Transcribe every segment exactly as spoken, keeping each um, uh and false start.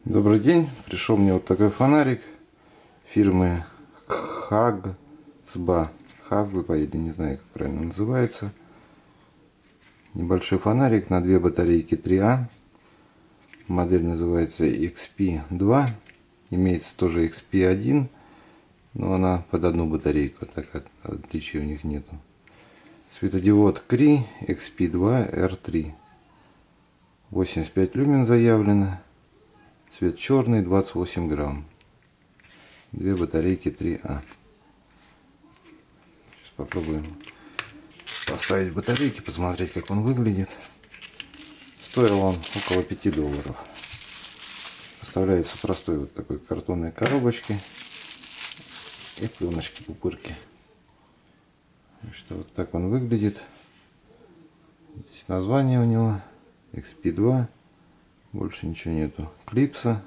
Добрый день, пришел мне вот такой фонарик фирмы Хагсба, Хагсба или не знаю, как правильно называется. Небольшой фонарик на две батарейки три А. Модель называется икс пи два. Имеется тоже икс пи один, но она под одну батарейку, так как отличий у них нету. Светодиод Кри икс пи два эр три. восемьдесят пять люмен заявлено. Цвет черный, двадцать восемь грамм. Две батарейки три А. Сейчас попробуем поставить батарейки, посмотреть, как он выглядит. Стоил он около пяти долларов. Поставляется простой вот такой картонной коробочке и пленочки пупырки. Что вот так он выглядит. Здесь название у него икс пи два. Больше ничего нету. Клипса.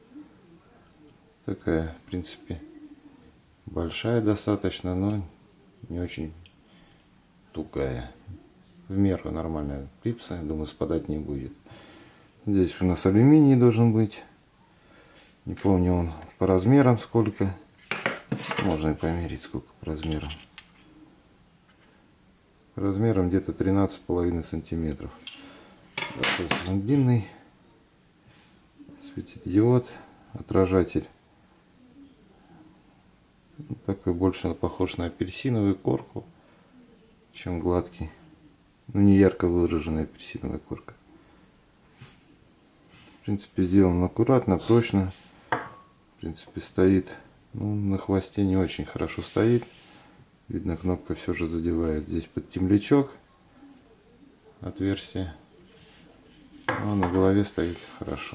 Такая, в принципе, большая достаточно, но не очень тугая. В меру нормальная клипса. Думаю, спадать не будет. Здесь у нас алюминий должен быть. Не помню он по размерам сколько. Можно и померить, сколько по размерам. По размерам где-то тринадцать с половиной сантиметров. Достаточно длинный. Светодиод, отражатель. Такой больше похож на апельсиновую корку, чем гладкий. Ну, не ярко выраженная апельсиновая корка. В принципе, сделан аккуратно, точно. В принципе, стоит. Ну, на хвосте не очень хорошо стоит. Видно, кнопка все же задевает. Здесь под темлячок отверстие. А на голове стоит хорошо.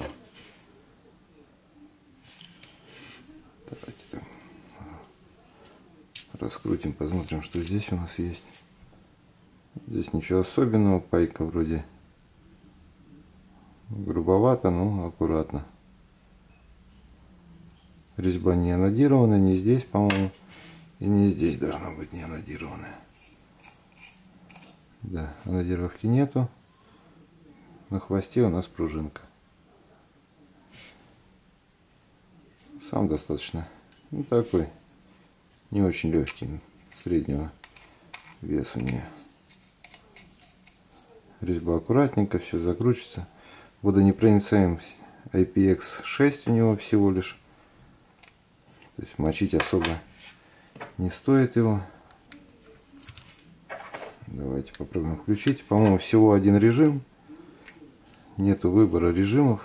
Давайте там раскрутим, посмотрим, что здесь у нас есть. Здесь ничего особенного, пайка вроде грубовато, но аккуратно. Резьба не анодированная, не здесь, по-моему, и не здесь должна быть не анодированная. Да, анодировки нету. На хвосте у нас пружинка. Сам достаточно, ну, такой, не очень легкий, среднего веса у нее. Резьба аккуратненько, все закручивается. Водонепроницаемость ай пи экс шесть у него всего лишь. То есть мочить особо не стоит его. Давайте попробуем включить. По-моему, всего один режим. Нету выбора режимов.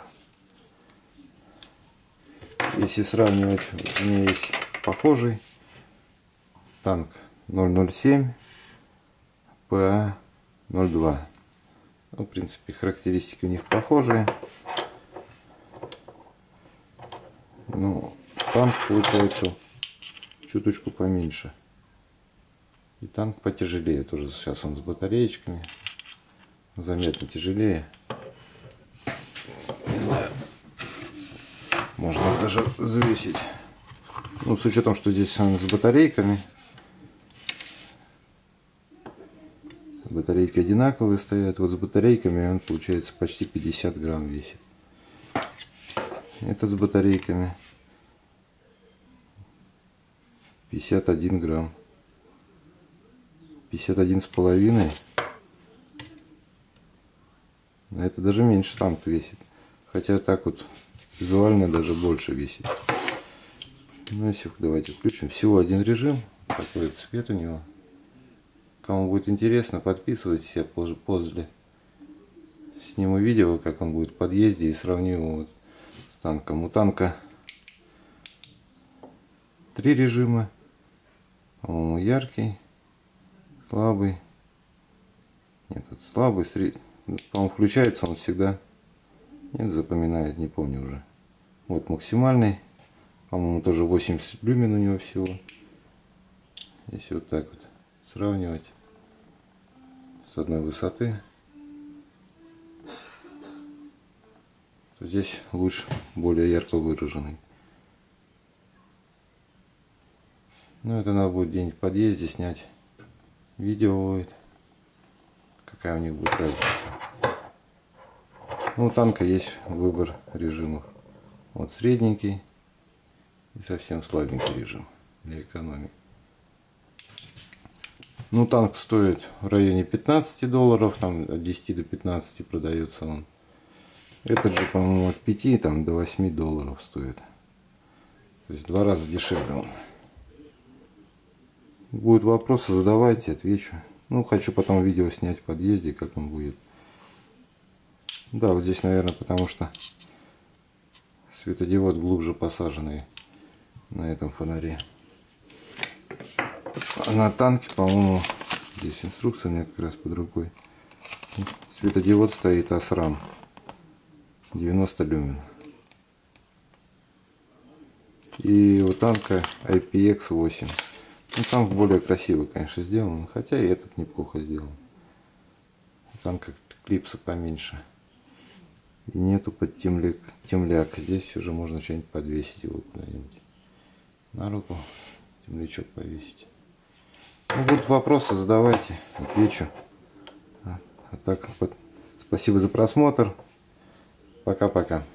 Если сравнивать, у меня есть похожий танк ноль ноль семь пэ а ноль два. Ну, в принципе, характеристики у них похожие. Ну, танк получается чуточку поменьше. И танк потяжелее. Тоже сейчас он с батареечками. Заметно тяжелее. Не знаю. Можно даже взвесить. Ну, с учетом, что здесь он с батарейками. Батарейки одинаковые стоят. Вот с батарейками он, получается, почти пятьдесят грамм весит. Этот с батарейками пятьдесят один грамм. пятьдесят один с половиной. А это даже меньше танк весит. Хотя так вот визуально даже больше весит. Ну, если давайте включим. Всего один режим. Такой цвет у него. Кому будет интересно, подписывайтесь. Я позже, позже сниму видео, как он будет в подъезде, и сравню его вот с танком. У танка три режима. По-моему, яркий, слабый. Нет, тут слабый, средний. По-моему, включается он всегда. Нет, запоминает, не помню уже. Вот максимальный. По-моему, тоже восемьдесят люмен у него всего. Если вот так вот сравнивать с одной высоты, то здесь луч более ярко выраженный. Ну, это надо будет где-нибудь в подъезде снять. Видео будет. Какая у них будет разница. Ну, у танка есть выбор режимов. Вот средненький и совсем слабенький режим для экономии. Ну, танк стоит в районе пятнадцати долларов, там от десяти до пятнадцати продается он. Этот же, по-моему, от пяти там, до восьми долларов стоит. То есть в два раза дешевле он. Будут вопросы, задавайте, отвечу. Ну, хочу потом видео снять в подъезде, как он будет. Да, вот здесь, наверное, потому что светодиод глубже посаженный на этом фонаре. А на танке, по-моему, здесь инструкция у меня как раз под рукой. Светодиод стоит Осрам девяносто люмен. И у танка ай пи экс восемь. Ну, танк более красивый, конечно, сделан, хотя и этот неплохо сделан. У танка клипса поменьше. И нету под темляк. темляк. Здесь уже можно что-нибудь подвесить его куда-нибудь. На руку темлячок повесить. Ну, будут вопросы, задавайте, отвечу. А, а так, вот, спасибо за просмотр. Пока-пока.